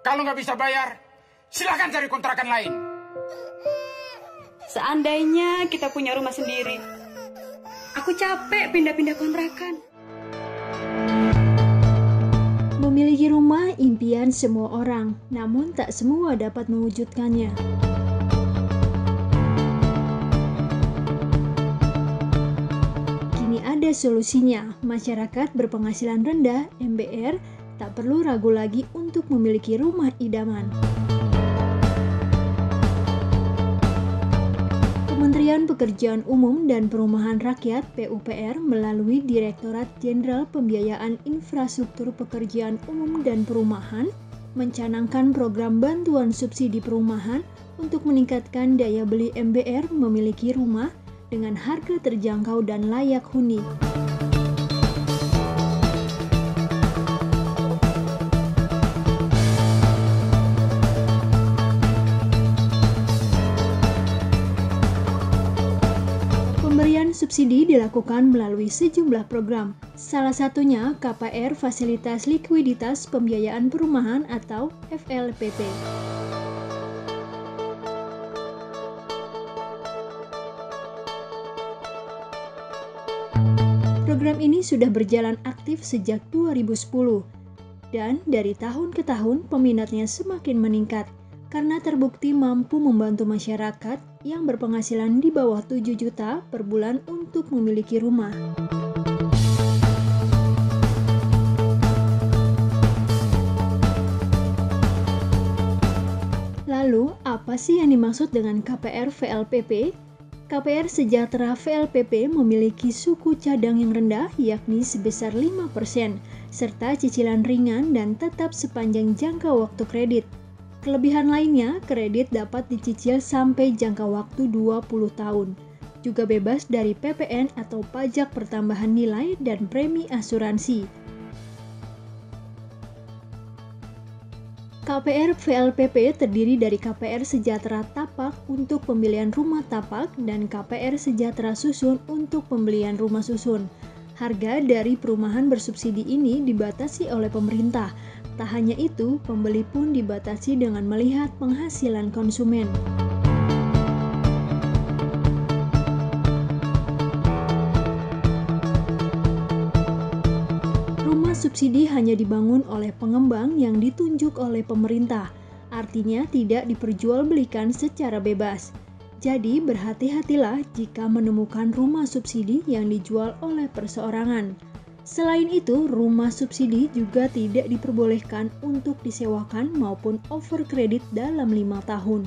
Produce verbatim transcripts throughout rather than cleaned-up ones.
Kalau nggak bisa bayar, silakan cari kontrakan lain. Seandainya kita punya rumah sendiri, aku capek pindah-pindah kontrakan. Memiliki rumah impian semua orang, namun tak semua dapat mewujudkannya. Kini ada solusinya. Masyarakat berpenghasilan rendah (M B R) tak perlu ragu lagi untuk memiliki rumah idaman. Kementerian Pekerjaan Umum dan Perumahan Rakyat (P U P R) melalui Direktorat Jenderal Pembiayaan Infrastruktur Pekerjaan Umum dan Perumahan mencanangkan program bantuan subsidi perumahan untuk meningkatkan daya beli M B R memiliki rumah dengan harga terjangkau dan layak huni. Pemberian subsidi dilakukan melalui sejumlah program, salah satunya K P R Fasilitas Likuiditas Pembiayaan Perumahan atau F L P P. Program ini sudah berjalan aktif sejak dua ribu sepuluh, dan dari tahun ke tahun peminatnya semakin meningkat karena terbukti mampu membantu masyarakat yang berpenghasilan di bawah tujuh juta per bulan untuk memiliki rumah. Lalu, apa sih yang dimaksud dengan K P R V L P P? K P R Sejahtera V L P P memiliki suku cadang yang rendah yakni sebesar lima persen, serta cicilan ringan dan tetap sepanjang jangka waktu kredit. Kelebihan lainnya, kredit dapat dicicil sampai jangka waktu dua puluh tahun. Juga bebas dari P P N atau pajak pertambahan nilai dan premi asuransi. K P R V L P P terdiri dari K P R Sejahtera Tapak untuk pembelian rumah tapak dan K P R Sejahtera Susun untuk pembelian rumah susun. Harga dari perumahan bersubsidi ini dibatasi oleh pemerintah. Tak hanya itu, pembeli pun dibatasi dengan melihat penghasilan konsumen. Rumah subsidi hanya dibangun oleh pengembang yang ditunjuk oleh pemerintah, artinya tidak diperjualbelikan secara bebas. Jadi berhati-hatilah jika menemukan rumah subsidi yang dijual oleh perseorangan. Selain itu, rumah subsidi juga tidak diperbolehkan untuk disewakan maupun over kredit dalam lima tahun.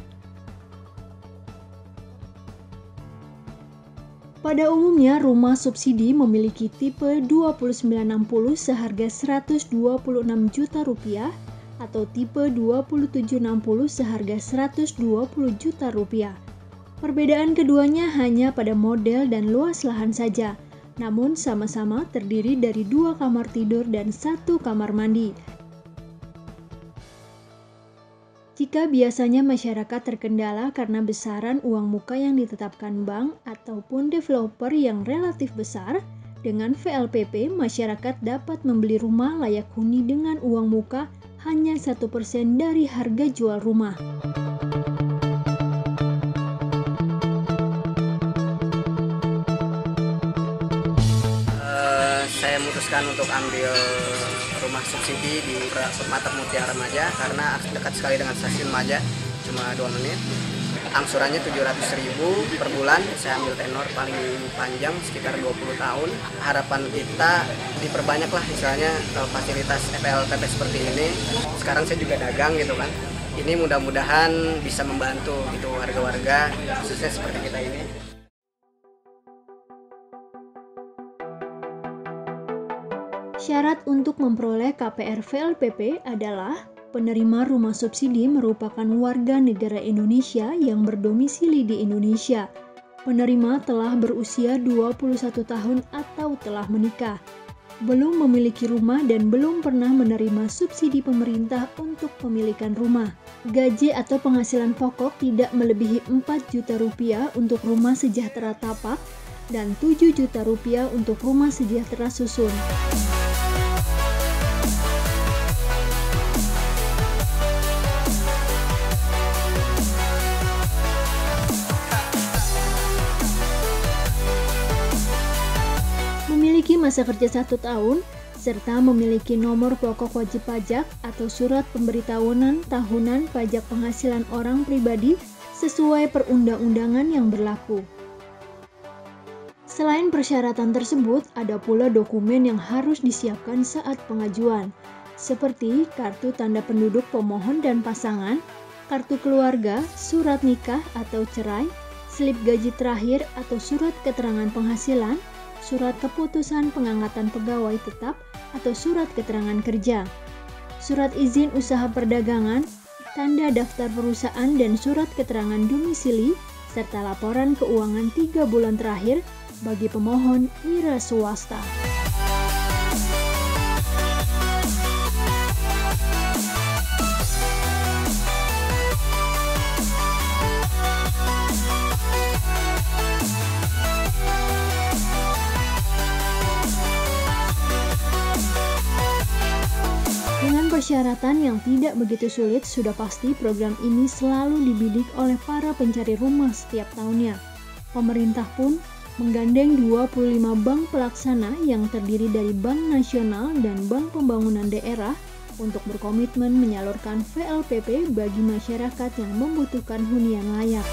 Pada umumnya, rumah subsidi memiliki tipe dua puluh sembilan enam puluh seharga seratus dua puluh enam juta rupiah atau tipe dua puluh tujuh enam puluh seharga seratus dua puluh juta rupiah. Perbedaan keduanya hanya pada model dan luas lahan saja. Namun sama-sama terdiri dari dua kamar tidur dan satu kamar mandi. Jika biasanya masyarakat terkendala karena besaran uang muka yang ditetapkan bank ataupun developer yang relatif besar, dengan V L P P masyarakat dapat membeli rumah layak huni dengan uang muka hanya satu persen dari harga jual rumah. Saya memutuskan untuk ambil rumah subsidi di Permata Mutiara Remaja karena dekat sekali dengan stasiun Maja, cuma dua menit. Angsurannya tujuh ratus ribu per bulan, saya ambil tenor paling panjang sekitar dua puluh tahun. Harapan kita diperbanyaklah misalnya fasilitas F L P P seperti ini. Sekarang saya juga dagang gitu kan. Ini mudah-mudahan bisa membantu gitu warga-warga khususnya seperti kita ini. Syarat untuk memperoleh K P R V L P P adalah penerima rumah subsidi merupakan warga negara Indonesia yang berdomisili di Indonesia. Penerima telah berusia dua puluh satu tahun atau telah menikah. Belum memiliki rumah dan belum pernah menerima subsidi pemerintah untuk pemilikan rumah. Gaji atau penghasilan pokok tidak melebihi empat juta rupiah untuk rumah sejahtera tapak dan tujuh juta rupiah untuk rumah sejahtera susun. masa kerja satu tahun, serta memiliki nomor pokok wajib pajak atau surat pemberitahuan tahunan pajak penghasilan orang pribadi sesuai perundang-undangan yang berlaku. Selain persyaratan tersebut, ada pula dokumen yang harus disiapkan saat pengajuan, seperti kartu tanda penduduk pemohon dan pasangan, kartu keluarga, surat nikah atau cerai, slip gaji terakhir atau surat keterangan penghasilan, surat keputusan pengangkatan pegawai tetap atau surat keterangan kerja, surat izin usaha perdagangan, tanda daftar perusahaan dan surat keterangan domisili, serta laporan keuangan tiga bulan terakhir bagi pemohon wira swasta. Dengan persyaratan yang tidak begitu sulit, sudah pasti program ini selalu dibidik oleh para pencari rumah setiap tahunnya. Pemerintah pun menggandeng dua puluh lima bank pelaksana yang terdiri dari Bank Nasional dan Bank Pembangunan Daerah untuk berkomitmen menyalurkan V L P P bagi masyarakat yang membutuhkan hunian layak.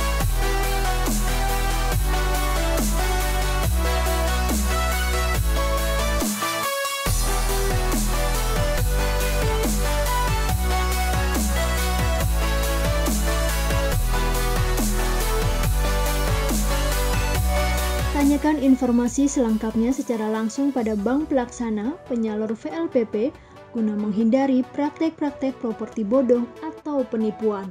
Tanyakan informasi selengkapnya secara langsung pada bank pelaksana penyalur V L P P guna menghindari praktek-praktek properti bodong atau penipuan.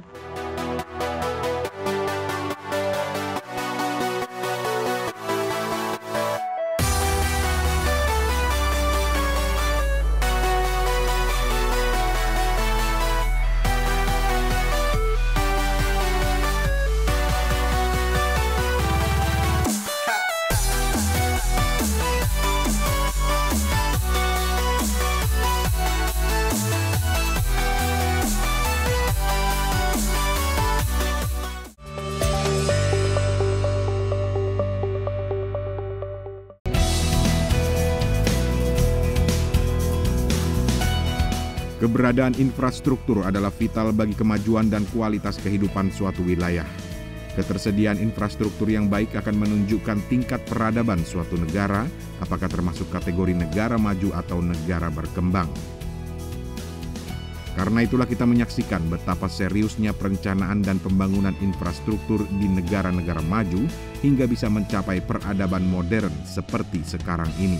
Keberadaan infrastruktur adalah vital bagi kemajuan dan kualitas kehidupan suatu wilayah. Ketersediaan infrastruktur yang baik akan menunjukkan tingkat peradaban suatu negara, apakah termasuk kategori negara maju atau negara berkembang. Karena itulah kita menyaksikan betapa seriusnya perencanaan dan pembangunan infrastruktur di negara-negara maju hingga bisa mencapai peradaban modern seperti sekarang ini.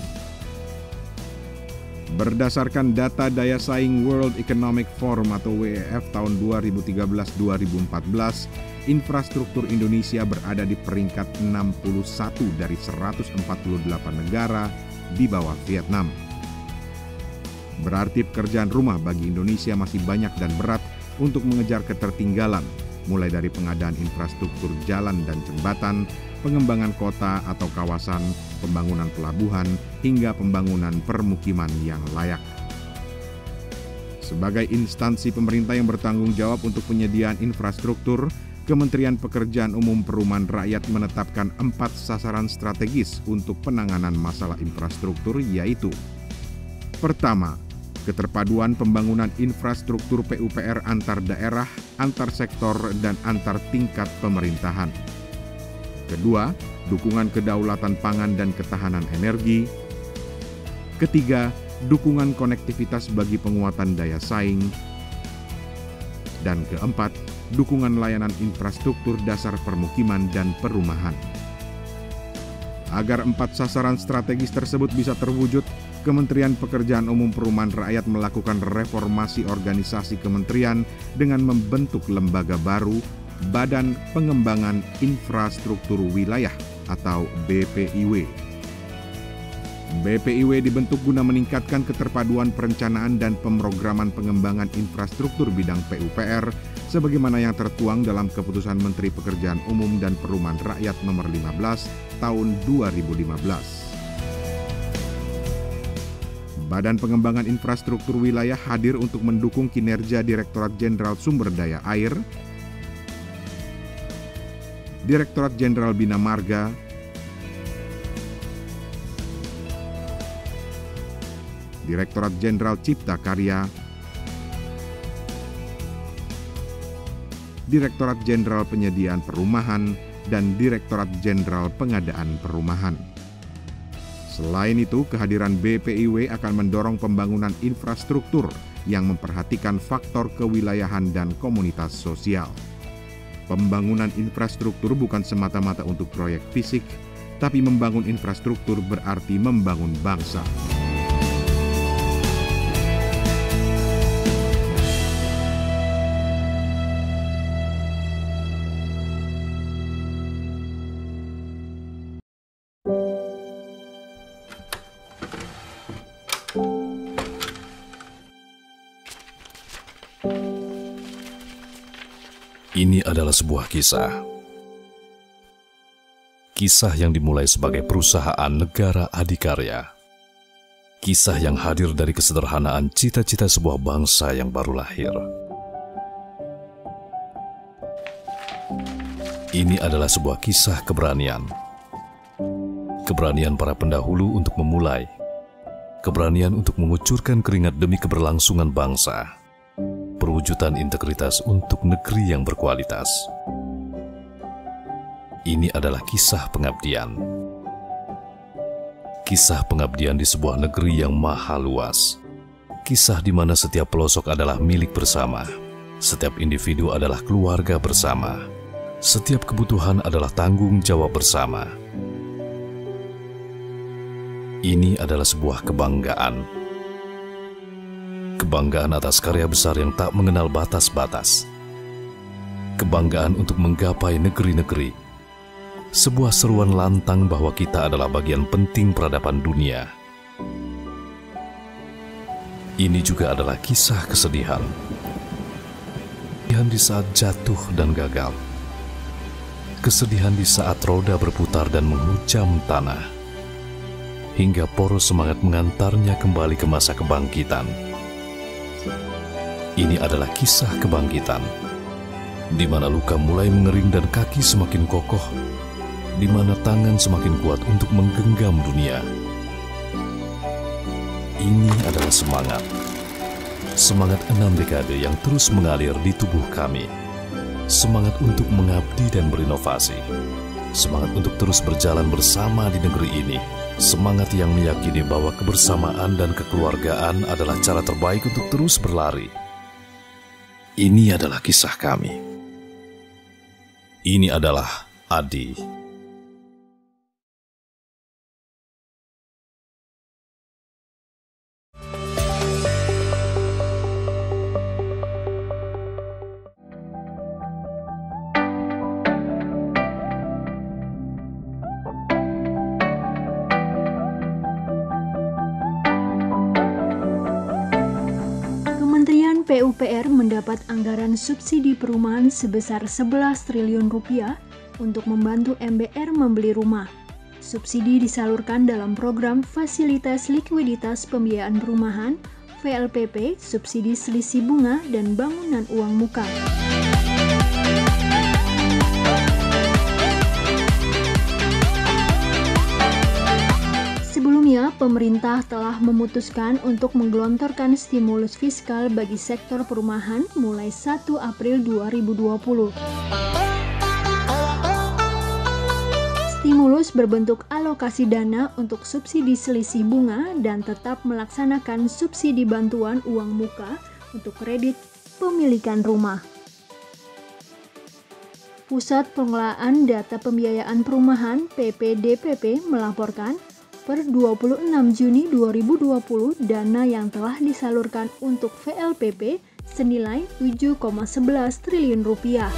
Berdasarkan data daya saing World Economic Forum atau W E F tahun dua ribu tiga belas dua ribu empat belas, infrastruktur Indonesia berada di peringkat enam puluh satu dari seratus empat puluh delapan negara di bawah Vietnam. Berarti pekerjaan rumah bagi Indonesia masih banyak dan berat untuk mengejar ketertinggalan, mulai dari pengadaan infrastruktur jalan dan jembatan, pengembangan kota atau kawasan, pembangunan pelabuhan, hingga pembangunan permukiman yang layak. Sebagai instansi pemerintah yang bertanggung jawab untuk penyediaan infrastruktur, Kementerian Pekerjaan Umum Perumahan Rakyat menetapkan empat sasaran strategis untuk penanganan masalah infrastruktur, yaitu: pertama, keterpaduan pembangunan infrastruktur P U P R antar daerah, antar sektor, dan antar tingkat pemerintahan. Kedua, dukungan kedaulatan pangan dan ketahanan energi. Ketiga, dukungan konektivitas bagi penguatan daya saing. Dan keempat, dukungan layanan infrastruktur dasar permukiman dan perumahan. Agar empat sasaran strategis tersebut bisa terwujud, Kementerian Pekerjaan Umum Perumahan Rakyat melakukan reformasi organisasi kementerian dengan membentuk lembaga baru, Badan Pengembangan Infrastruktur Wilayah atau B P I W. B P I W dibentuk guna meningkatkan keterpaduan perencanaan dan pemrograman pengembangan infrastruktur bidang P U P R sebagaimana yang tertuang dalam Keputusan Menteri Pekerjaan Umum dan Perumahan Rakyat nomor lima belas tahun dua ribu lima belas. Badan Pengembangan Infrastruktur Wilayah hadir untuk mendukung kinerja Direktorat Jenderal Sumber Daya Air, Direktorat Jenderal Bina Marga, Direktorat Jenderal Cipta Karya, Direktorat Jenderal Penyediaan Perumahan, dan Direktorat Jenderal Pengadaan Perumahan. Selain itu, kehadiran B P I W akan mendorong pembangunan infrastruktur yang memperhatikan faktor kewilayahan dan komunitas sosial. Pembangunan infrastruktur bukan semata-mata untuk proyek fisik, tapi membangun infrastruktur berarti membangun bangsa. Ini adalah sebuah kisah. Kisah yang dimulai sebagai perusahaan negara adikarya. Kisah yang hadir dari kesederhanaan cita-cita sebuah bangsa yang baru lahir. Ini adalah sebuah kisah keberanian. Keberanian para pendahulu untuk memulai. Keberanian untuk mengucurkan keringat demi keberlangsungan bangsa. Perwujudan integritas untuk negeri yang berkualitas. Ini adalah kisah pengabdian. Kisah pengabdian di sebuah negeri yang maha luas. Kisah di mana setiap pelosok adalah milik bersama. Setiap individu adalah keluarga bersama. Setiap kebutuhan adalah tanggung jawab bersama. Ini adalah sebuah kebanggaan. Kebanggaan atas karya besar yang tak mengenal batas-batas. Kebanggaan untuk menggapai negeri-negeri. Sebuah seruan lantang bahwa kita adalah bagian penting peradaban dunia. Ini juga adalah kisah kesedihan. Kesedihan di saat jatuh dan gagal. Kesedihan di saat roda berputar dan menghujam tanah. Hingga poros semangat mengantarnya kembali ke masa kebangkitan. Ini adalah kisah kebangkitan, di mana luka mulai mengering dan kaki semakin kokoh, di mana tangan semakin kuat untuk menggenggam dunia. Ini adalah semangat, semangat enam dekade yang terus mengalir di tubuh kami, semangat untuk mengabdi dan berinovasi, semangat untuk terus berjalan bersama di negeri ini, semangat yang meyakini bahwa kebersamaan dan kekeluargaan adalah cara terbaik untuk terus berlari. Ini adalah kisah kami. Ini adalah Adi. P U P R mendapat anggaran subsidi perumahan sebesar sebelas triliun rupiah untuk membantu M B R membeli rumah. Subsidi disalurkan dalam program Fasilitas Likuiditas Pembiayaan Perumahan, V L P P, subsidi selisih bunga, dan bangunan uang muka. Sebelumnya, pemerintah telah memutuskan untuk menggelontorkan stimulus fiskal bagi sektor perumahan mulai satu April dua ribu dua puluh. Stimulus berbentuk alokasi dana untuk subsidi selisih bunga dan tetap melaksanakan subsidi bantuan uang muka untuk kredit pemilikan rumah. Pusat Pengelolaan Data Pembiayaan Perumahan P P D P P melaporkan per dua puluh enam Juni dua ribu dua puluh dana yang telah disalurkan untuk V L P P senilai tujuh koma sebelas triliun rupiah.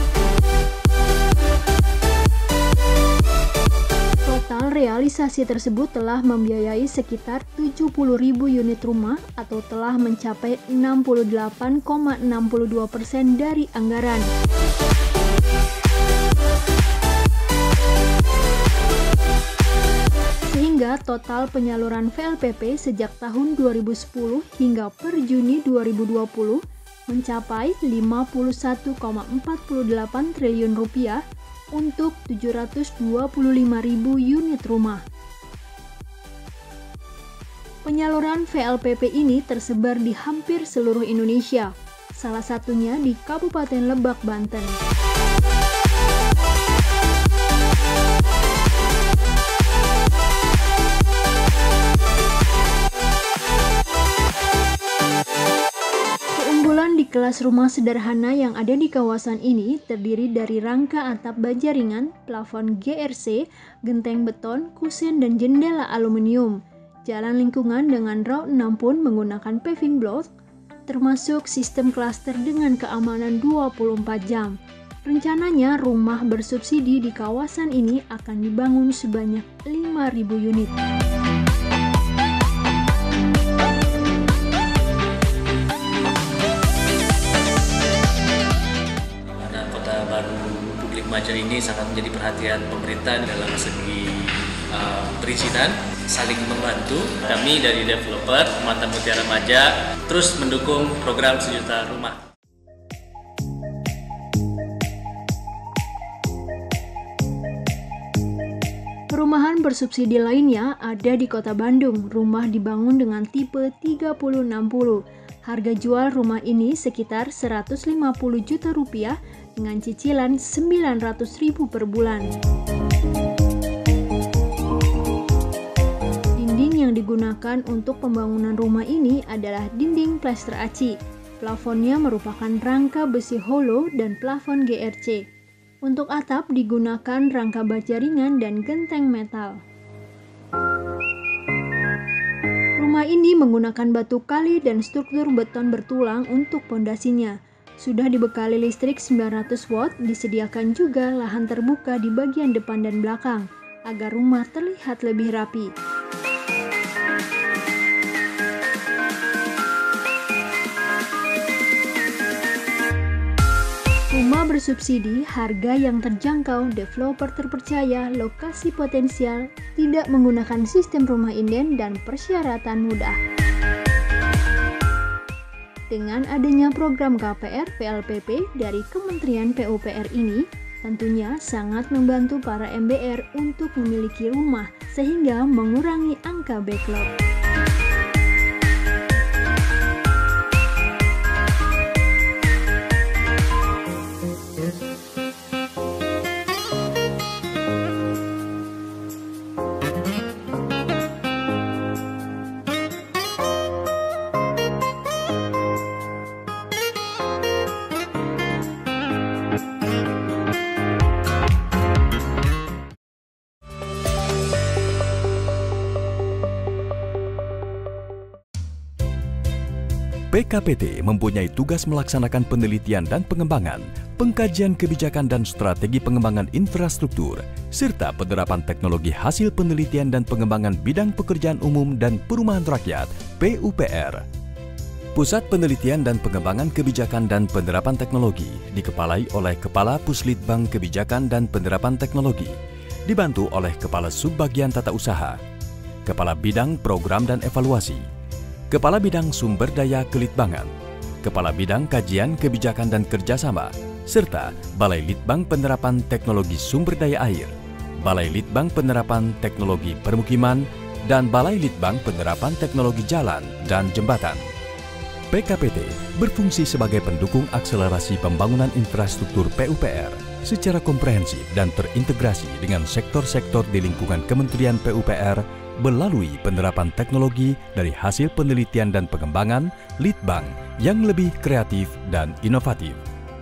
Total realisasi tersebut telah membiayai sekitar tujuh puluh ribu unit rumah atau telah mencapai enam puluh delapan koma enam dua persen dari anggaran. Sehingga total penyaluran V L P P sejak tahun dua ribu sepuluh hingga per Juni dua ribu dua puluh mencapai lima puluh satu koma empat delapan triliun rupiah untuk tujuh ratus dua puluh lima ribu unit rumah. Penyaluran V L P P ini tersebar di hampir seluruh Indonesia, salah satunya di Kabupaten Lebak, Banten. Keunggulan di kelas rumah sederhana yang ada di kawasan ini terdiri dari rangka atap baja ringan, plafon G R C, genteng beton, kusen, dan jendela aluminium. Jalan lingkungan dengan raut enam pun menggunakan paving block, termasuk sistem klaster dengan keamanan dua puluh empat jam. Rencananya rumah bersubsidi di kawasan ini akan dibangun sebanyak lima ribu unit. Nah, Kota Baru Publik Maja ini sangat menjadi perhatian pemerintah dalam segi uh, perizinan, saling membantu. Kami dari developer Permata Mutiara Maja terus mendukung program sejuta rumah. Perumahan bersubsidi lainnya ada di Kota Bandung. Rumah dibangun dengan tipe tiga puluh enam puluh. Harga jual rumah ini sekitar seratus lima puluh juta rupiah dengan cicilan sembilan ratus ribu per bulan. Yang digunakan untuk pembangunan rumah ini adalah dinding plester aci. Plafonnya merupakan rangka besi hollow dan plafon G R C. Untuk atap digunakan rangka baja ringan dan genteng metal. Rumah ini menggunakan batu kali dan struktur beton bertulang untuk pondasinya. Sudah dibekali listrik sembilan ratus watt, disediakan juga lahan terbuka di bagian depan dan belakang agar rumah terlihat lebih rapi. Rumah bersubsidi, harga yang terjangkau, developer terpercaya, lokasi potensial, tidak menggunakan sistem rumah inden, dan persyaratan mudah. Dengan adanya program K P R V L P P dari Kementerian P U P R ini, tentunya sangat membantu para M B R untuk memiliki rumah, sehingga mengurangi angka backlog. P K P T mempunyai tugas melaksanakan penelitian dan pengembangan, pengkajian kebijakan dan strategi pengembangan infrastruktur, serta penerapan teknologi hasil penelitian dan pengembangan bidang pekerjaan umum dan perumahan rakyat P U P R. Pusat Penelitian dan Pengembangan Kebijakan dan Penerapan Teknologi dikepalai oleh Kepala Puslitbang Kebijakan dan Penerapan Teknologi, dibantu oleh Kepala Subbagian Tata Usaha, Kepala Bidang Program dan Evaluasi, Kepala Bidang Sumber Daya Kelitbangan, Kepala Bidang Kajian Kebijakan dan Kerjasama, serta Balai Litbang Penerapan Teknologi Sumber Daya Air, Balai Litbang Penerapan Teknologi Permukiman, dan Balai Litbang Penerapan Teknologi Jalan dan Jembatan. P K P T berfungsi sebagai pendukung akselerasi pembangunan infrastruktur P U P R secara komprehensif dan terintegrasi dengan sektor-sektor di lingkungan Kementerian P U P R melalui penerapan teknologi dari hasil penelitian dan pengembangan Litbang yang lebih kreatif dan inovatif.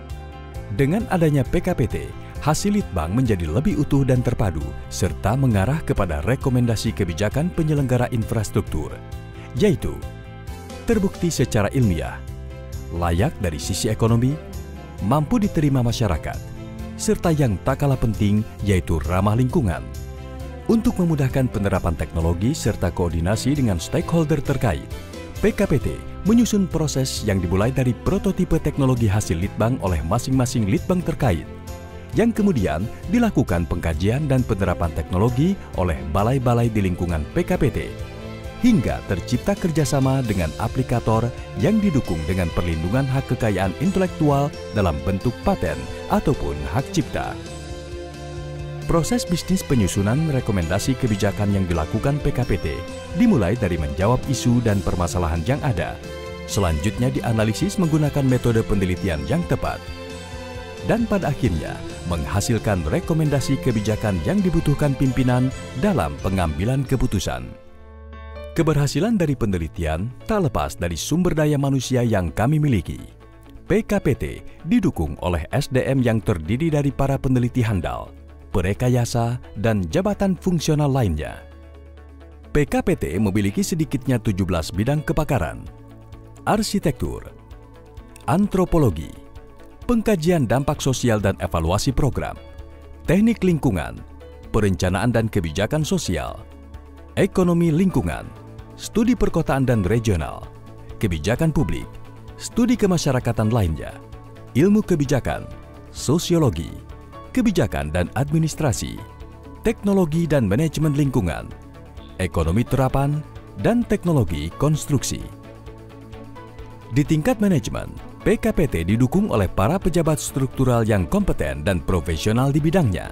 Dengan adanya P K P T, hasil Litbang menjadi lebih utuh dan terpadu, serta mengarah kepada rekomendasi kebijakan penyelenggara infrastruktur, yaitu terbukti secara ilmiah, layak dari sisi ekonomi, mampu diterima masyarakat, serta yang tak kalah penting yaitu ramah lingkungan. Untuk memudahkan penerapan teknologi serta koordinasi dengan stakeholder terkait, P K P T menyusun proses yang dimulai dari prototipe teknologi hasil Litbang oleh masing-masing Litbang terkait, yang kemudian dilakukan pengkajian dan penerapan teknologi oleh balai-balai di lingkungan P K P T, hingga tercipta kerjasama dengan aplikator yang didukung dengan perlindungan hak kekayaan intelektual dalam bentuk paten ataupun hak cipta. Proses bisnis penyusunan rekomendasi kebijakan yang dilakukan P K P T dimulai dari menjawab isu dan permasalahan yang ada. Selanjutnya dianalisis menggunakan metode penelitian yang tepat. Dan pada akhirnya menghasilkan rekomendasi kebijakan yang dibutuhkan pimpinan dalam pengambilan keputusan. Keberhasilan dari penelitian tak lepas dari sumber daya manusia yang kami miliki. P K P T didukung oleh S D M yang terdiri dari para peneliti handal, perekayasa, dan jabatan fungsional lainnya. P K P T memiliki sedikitnya tujuh belas bidang kepakaran: arsitektur, antropologi, pengkajian dampak sosial dan evaluasi program, teknik lingkungan, perencanaan dan kebijakan sosial, ekonomi lingkungan, studi perkotaan dan regional, kebijakan publik, studi kemasyarakatan lainnya, ilmu kebijakan, sosiologi, kebijakan dan administrasi, teknologi dan manajemen lingkungan, ekonomi terapan, dan teknologi konstruksi. Di tingkat manajemen, P K P T didukung oleh para pejabat struktural yang kompeten dan profesional di bidangnya.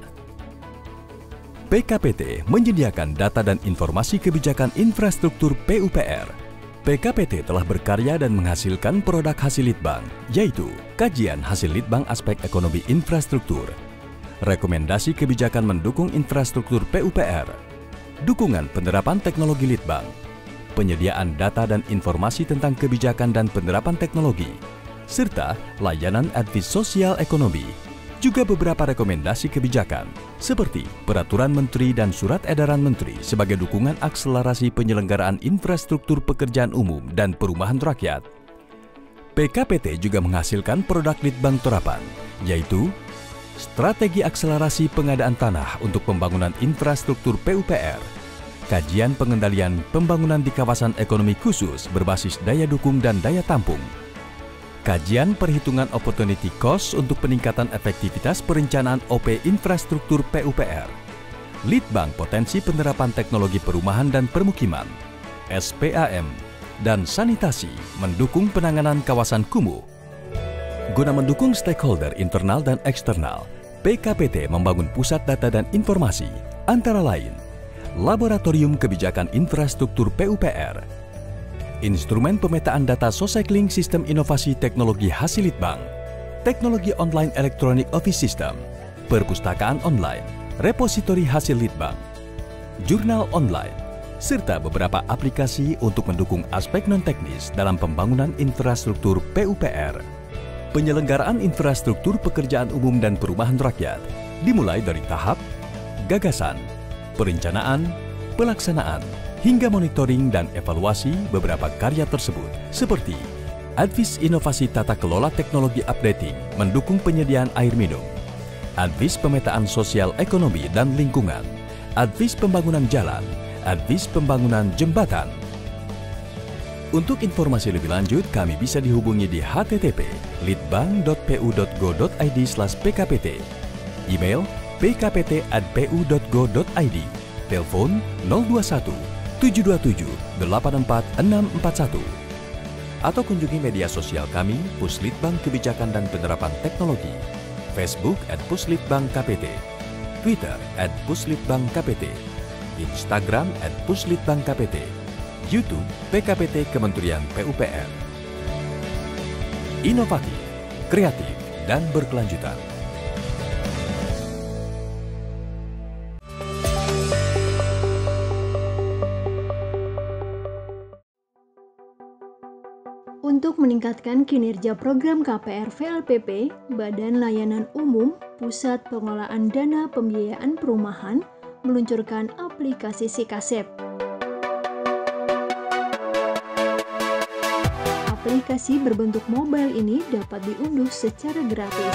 P K P T menyediakan data dan informasi kebijakan infrastruktur P U P R. P K P T telah berkarya dan menghasilkan produk hasil Litbang, yaitu kajian hasil Litbang aspek ekonomi infrastruktur, rekomendasi kebijakan mendukung infrastruktur P U P R, dukungan penerapan teknologi Litbang, penyediaan data dan informasi tentang kebijakan dan penerapan teknologi, serta layanan advis sosial ekonomi, juga beberapa rekomendasi kebijakan, seperti Peraturan Menteri dan Surat Edaran Menteri sebagai dukungan akselerasi penyelenggaraan infrastruktur pekerjaan umum dan perumahan rakyat. P K P T juga menghasilkan produk Litbang terapan, yaitu Strategi Akselerasi Pengadaan Tanah untuk Pembangunan Infrastruktur P U P R, Kajian Pengendalian Pembangunan di Kawasan Ekonomi Khusus berbasis daya dukung dan daya tampung, Kajian Perhitungan Opportunity Cost untuk peningkatan efektivitas perencanaan O P infrastruktur P U P R, Litbang Potensi Penerapan Teknologi Perumahan dan Permukiman, S P A M, dan Sanitasi mendukung penanganan kawasan kumuh. Guna mendukung stakeholder internal dan eksternal, P K P T membangun pusat data dan informasi, antara lain Laboratorium Kebijakan Infrastruktur P U P R, Instrumen Pemetaan Data Socycling Sistem Inovasi Teknologi hasil Litbang, Teknologi Online Electronic Office System, Perpustakaan Online, Repositori hasil Litbang, Jurnal Online, serta beberapa aplikasi untuk mendukung aspek non-teknis dalam pembangunan infrastruktur P U P R. Penyelenggaraan infrastruktur pekerjaan umum dan perumahan rakyat dimulai dari tahap gagasan, perencanaan, pelaksanaan, hingga monitoring dan evaluasi beberapa karya tersebut, seperti Advis Inovasi Tata Kelola Teknologi Updating mendukung penyediaan air minum, Advis Pemetaan Sosial Ekonomi dan Lingkungan, Advis Pembangunan Jalan, Advis Pembangunan Jembatan. Untuk informasi lebih lanjut, kami bisa dihubungi di h t t p titik litbang titik p u titik go titik i d slash p k p t, email p k p t at p u titik go titik i d, telepon nol dua satu tujuh dua tujuh delapan empat enam empat satu, atau kunjungi media sosial kami Puslitbang Kebijakan dan Penerapan Teknologi, Facebook at Puslitbang K P T, Twitter at Puslitbang K P T, Instagram at Puslitbang K P T, YouTube P K P T Kementerian P U P R. Inovatif, kreatif, dan berkelanjutan. Untuk meningkatkan kinerja program K P R V L P P, Badan Layanan Umum Pusat Pengelolaan Dana Pembiayaan Perumahan meluncurkan aplikasi Sikasep. Aplikasi berbentuk mobile ini dapat diunduh secara gratis.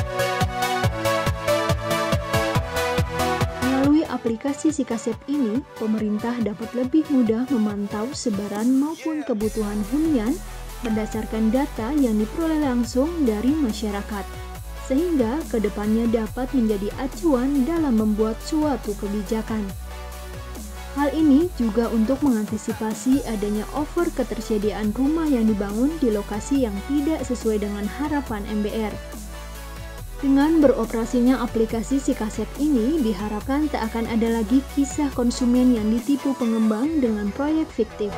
Melalui aplikasi Sikasep ini, pemerintah dapat lebih mudah memantau sebaran maupun kebutuhan hunian berdasarkan data yang diperoleh langsung dari masyarakat, sehingga kedepannya dapat menjadi acuan dalam membuat suatu kebijakan. Hal ini juga untuk mengantisipasi adanya over ketersediaan rumah yang dibangun di lokasi yang tidak sesuai dengan harapan M B R. Dengan beroperasinya aplikasi Sikasep ini, diharapkan tak akan ada lagi kisah konsumen yang ditipu pengembang dengan proyek fiktif.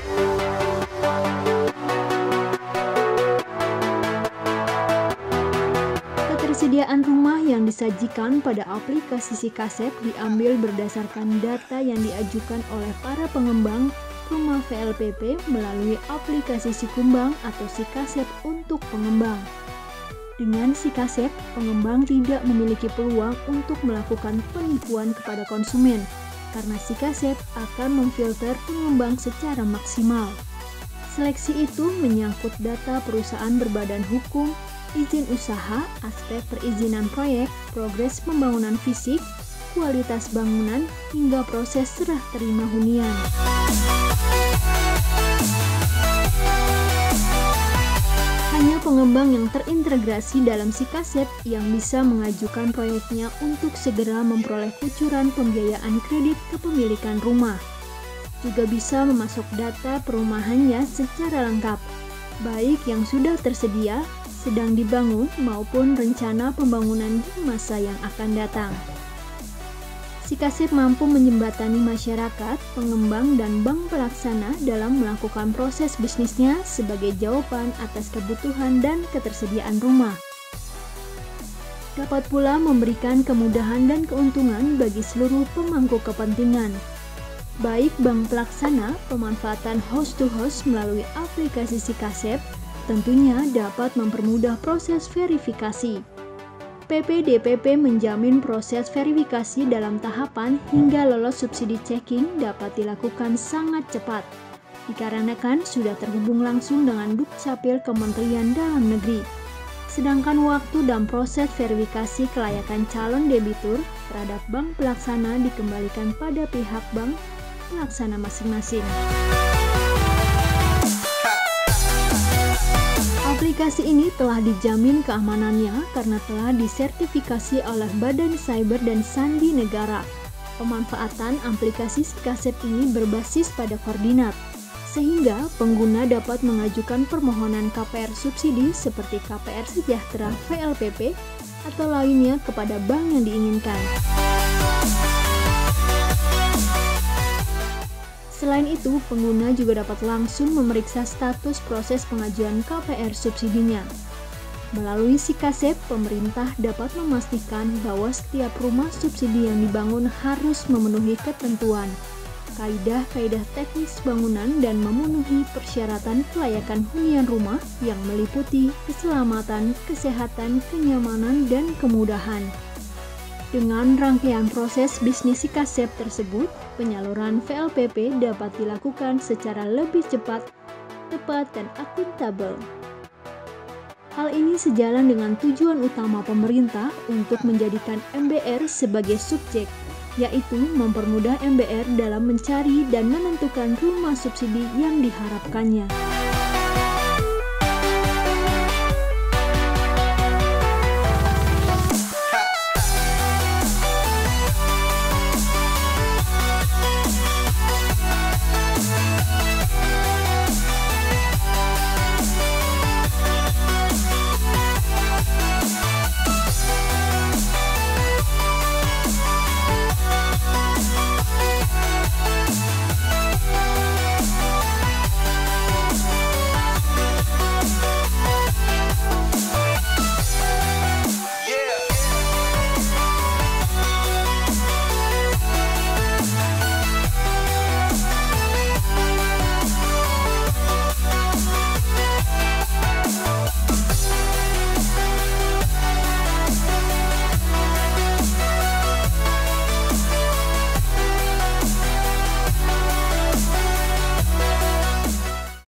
Ketersediaan rumah yang disajikan pada aplikasi Sikasep diambil berdasarkan data yang diajukan oleh para pengembang rumah V L P P melalui aplikasi Sikumbang atau Sikasep untuk pengembang. Dengan Sikasep, pengembang tidak memiliki peluang untuk melakukan penipuan kepada konsumen, karena Sikasep akan memfilter pengembang secara maksimal. Seleksi itu menyangkut data perusahaan berbadan hukum, izin usaha, aspek perizinan proyek, progres pembangunan fisik, kualitas bangunan, hingga proses serah terima hunian. Hanya pengembang yang terintegrasi dalam Sikasep yang bisa mengajukan proyeknya untuk segera memperoleh kucuran pembiayaan kredit kepemilikan rumah. Juga bisa memasuk data perumahannya secara lengkap, baik yang sudah tersedia, sedang dibangun, maupun rencana pembangunan di masa yang akan datang. Sikasep mampu menjembatani masyarakat, pengembang, dan bank pelaksana dalam melakukan proses bisnisnya sebagai jawaban atas kebutuhan dan ketersediaan rumah. Dapat pula memberikan kemudahan dan keuntungan bagi seluruh pemangku kepentingan. Baik bank pelaksana, pemanfaatan host-to-host melalui aplikasi Sikasep tentunya dapat mempermudah proses verifikasi. P P D P P menjamin proses verifikasi dalam tahapan hingga lolos subsidi checking dapat dilakukan sangat cepat, dikarenakan sudah terhubung langsung dengan Dukcapil Kementerian Dalam Negeri. Sedangkan waktu dan proses verifikasi kelayakan calon debitur terhadap bank pelaksana dikembalikan pada pihak bank pelaksana masing-masing. Aplikasi ini telah dijamin keamanannya karena telah disertifikasi oleh Badan Cyber dan Sandi Negara. Pemanfaatan aplikasi Sikasep ini berbasis pada koordinat, sehingga pengguna dapat mengajukan permohonan K P R subsidi seperti K P R Sejahtera V L P P atau lainnya kepada bank yang diinginkan. Selain itu, pengguna juga dapat langsung memeriksa status proses pengajuan K P R subsidinya. Melalui Sikasep, pemerintah dapat memastikan bahwa setiap rumah subsidi yang dibangun harus memenuhi ketentuan, kaidah-kaidah teknis bangunan, dan memenuhi persyaratan kelayakan hunian rumah yang meliputi keselamatan, kesehatan, kenyamanan, dan kemudahan. Dengan rangkaian proses bisnis Sikasep tersebut, penyaluran V L P P dapat dilakukan secara lebih cepat, tepat, dan akuntabel. Hal ini sejalan dengan tujuan utama pemerintah untuk menjadikan M B R sebagai subjek, yaitu mempermudah M B R dalam mencari dan menentukan rumah subsidi yang diharapkannya.